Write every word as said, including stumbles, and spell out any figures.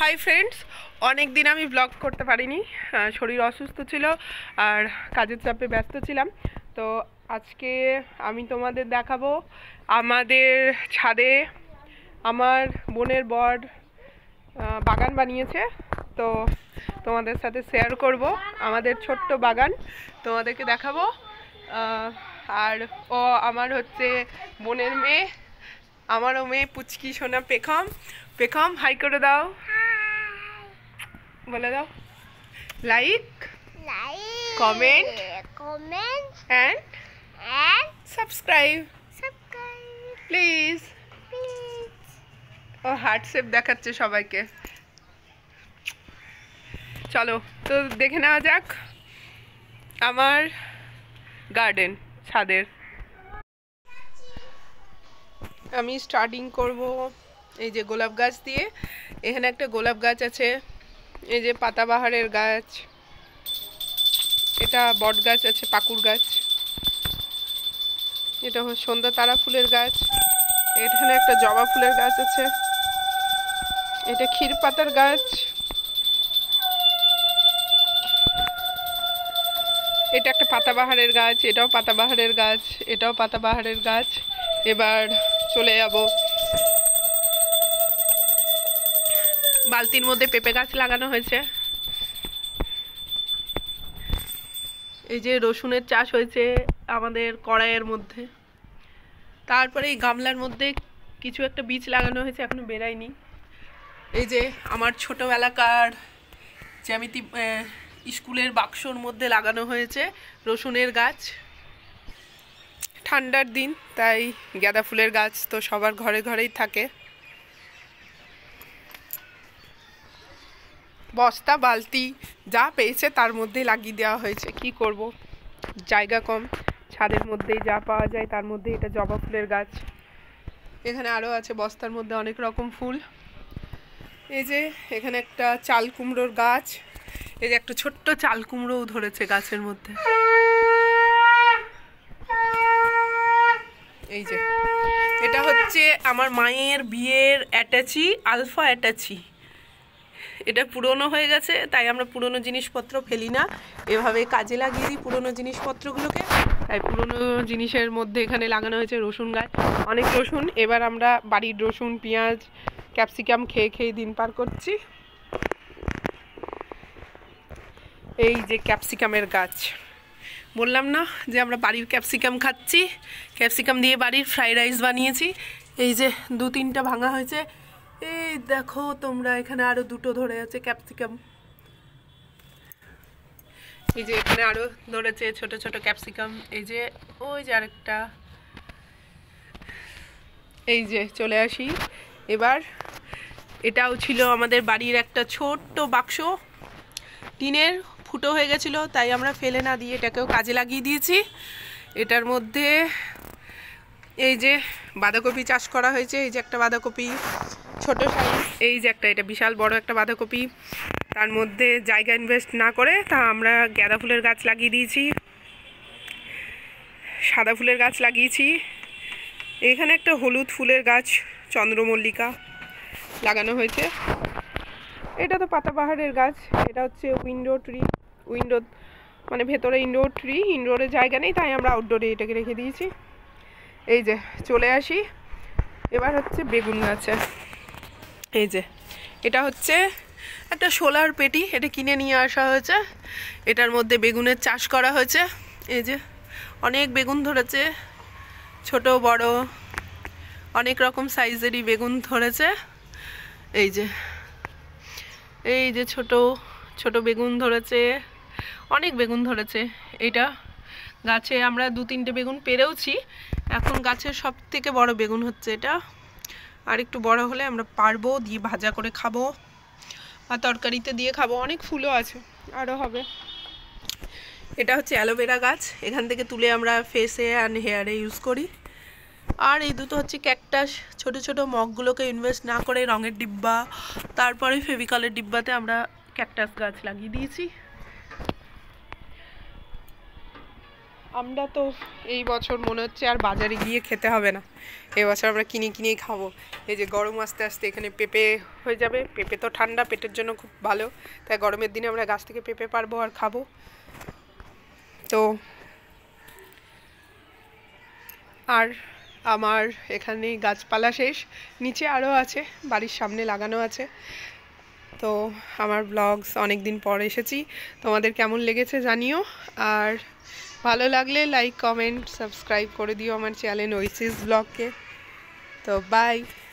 Hi friends, অনেক দিন আমি ব্লগ করতে পারিনি, শরীর অসুস্থ ছিল আর কাজের চাপে ব্যস্ত ছিলাম। তো আজকে আমি তোমাদের দেখাবো আমাদের ছাদে আমার বোনের বর বাগান বানিয়েছে। তো তোমাদের সাথে শেয়ার করব আমাদের ছোট্ট বাগান, তোমাদেরকে দেখাবো। আর ও আমার হচ্ছে বোনের মেয়ে, আমারও মেয়ে পুচকি সোনা পেখম। পেখম হাই করে দাও, বলে দাও। Like comment comment and and subscribe subscribe please. please. ও হোয়াটসঅ্যাপ দেখাচ্ছে সবাইকে। চলো তো দেখে নেওয়া যাক আমার গার্ডেন ছাদের। আমি স্টার্টিং করব এই যে গোলাপ গাছ দিয়ে। এখানে একটা গোলাপ গাছ আছে, এই যে পাতাবাহারের গাছ, এটা বট গাছ আছে, পাকুড় গাছ, এটা সন্ধ্যা তারা ফুলের গাছ, এখানে একটা জবা ফুলের গাছ আছে, এটা ক্ষীর পাতার গাছ, এটা একটা পাতাবাহারের গাছ, এটাও পাতাবাহারের গাছ, এটাও পাতাবাহারের গাছ। এবার চলে যাব বালতির মধ্যে পেঁপে গাছ লাগানো হয়েছে। এই যে রসুনের চাষ হয়েছে আমাদের কড়াইয়ের মধ্যে। তারপরে এই গামলার মধ্যে কিছু একটা বীজ লাগানো হয়েছে, এখনো বেরায়নি। এই যে আমার ছোটোবেলাকার জ্যামিতি স্কুলের বাক্সর মধ্যে লাগানো হয়েছে রসুনের গাছ। ঠান্ডার দিন তাই গাঁদা ফুলের গাছ তো সবার ঘরে ঘরেই থাকে। বস্তা বালতি যা পেয়েছে তার মধ্যে লাগিয়ে দেওয়া হয়েছে, কি করব, জায়গা কম, ছাদের মধ্যেই যা পাওয়া যায় তার মধ্যে। এটা জবা ফুলের গাছ, এখানে আরও আছে বস্তার মধ্যে অনেক রকম ফুল। এই যে এখানে একটা চাল কুমড়োর গাছ, এই যে একটা ছোট্ট চাল কুমড়োও ধরেছে গাছের মধ্যে। এই যে এটা হচ্ছে আমার মায়ের বিয়ের অ্যাটাচি, আলফা অ্যাটাচি। এটা পুরনো হয়ে গেছে তাই আমরা পুরনো জিনিসপত্র ফেলি না, এভাবে কাজে লাগিয়ে দিই পুরনো জিনিসপত্রগুলোকে। তাই পুরনো জিনিসের মধ্যে এখানে লাগানো হয়েছে রসুন গাছ, অনেক রসুন। এবার আমরা বাড়ির রসুন, পেঁয়াজ, ক্যাপসিকাম খেয়ে খেয়ে দিন পার করছি। এই যে ক্যাপসিকামের গাছ, বললাম না যে আমরা বাড়ির ক্যাপসিকাম খাচ্ছি, ক্যাপসিকাম দিয়ে বাড়ির ফ্রাইড রাইস বানিয়েছি। এই যে দু তিনটা ভাঙা হয়েছে, এই দেখো তোমরা, এখানে আরো দুটো ধরে আছে ক্যাপসিকাম। এই যে এখানে আরো ধরেছে ছোট ছোট ক্যাপসিকাম। এই যে ওই যে আরেকটা। এই যে চলে আসি এবার, এটাও ছিল আমাদের বাড়ির একটা ছোট্ট বাক্স, টিনের, ফুটো হয়ে গেছিলো তাই আমরা ফেলে না দিয়ে এটাকেও কাজে লাগিয়ে দিয়েছি। এটার মধ্যে এই যে বাঁধাকপি চাষ করা হয়েছে, এই যে একটা বাঁধাকপি ছোট সাইজ, এই যে একটা, এটা বিশাল বড় একটা বাঁধাকপি। তার মধ্যে জায়গা ইনভেস্ট না করে তা আমরা গাঁদা ফুলের গাছ লাগিয়ে দিয়েছি, সাদা ফুলের গাছ লাগিয়েছি। এখানে একটা হলুদ ফুলের গাছ, চন্দ্রমল্লিকা লাগানো হয়েছে। এটা তো পাতাবাহারের গাছ, এটা হচ্ছে উইন্ডো ট্রি, উইন্ডো মানে ভেতরে ইনডোর ট্রি, ইনডোরে জায়গা নেই তাই আমরা আউটডোরে এটাকে রেখে দিয়েছি। এই যে চলে আসি এবার হচ্ছে বেগুন গাছে। এই যে এটা হচ্ছে একটা সোলার পেটি, এটা কিনে নিয়ে আসা হয়েছে, এটার মধ্যে বেগুনের চাষ করা হয়েছে। এই যে অনেক বেগুন ধরেছে, ছোট বড় অনেক রকম সাইজেরই বেগুন ধরেছে। এই যে এই যে ছোট ছোট বেগুন ধরেছে, অনেক বেগুন ধরেছে। এইটা গাছে আমরা দু তিনটে বেগুন পেরেওছি, এখন গাছের সব থেকে বড় বেগুন হচ্ছে এটা। আর একটু বড় হলে আমরা পারবো দিয়ে ভাজা করে খাবো আর তরকারিতে দিয়ে খাবো, অনেক ফুলও আছে, আরও হবে। এটা হচ্ছে অ্যালোভেরা গাছ, এখান থেকে তুলে আমরা ফেসে অ্যান্ড হেয়ারে ইউজ করি। আর এই দুটো হচ্ছে ক্যাকটাস, ছোট ছোট মগগুলোকে ইনভেস্ট না করে রঙের ডিব্বা, তারপরে ফেভিকলের ডিব্বাতে আমরা ক্যাকটাস গাছ লাগিয়ে দিয়েছি। আমরা তো এই বছর মনে হচ্ছে আর বাজারে গিয়ে খেতে হবে না, এবছর আমরা কিনে কিনেই খাবো। এই যে গরম আস্তে আস্তে এখানে পেঁপে হয়ে যাবে, পেঁপে তো ঠান্ডা, পেটের জন্য খুব ভালো, তাই গরমের দিনে আমরা গাছ থেকে পেঁপে পারবো আর খাবো। তো আর আমার এখানে গাছপালা শেষ, নিচে আরও আছে, বাড়ির সামনে লাগানো আছে। তো আমার ব্লগস অনেক দিন পর এসেছি, তোমাদের কেমন লেগেছে জানিও, আর ভালো লাগলে লাইক কমেন্ট সাবস্ক্রাইব করে দিও আমার চ্যানেল ওয়েসিস ব্লগকে। তো বাই।